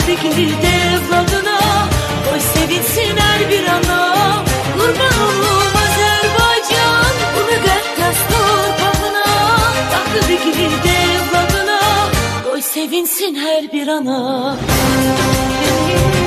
dikildi evladına, koy sevinsin her bir ana. Kurban olum Azerbaycan bu müqəddəs torpağına, taxtı dikildi evladına, koy sevinsin her bir ana.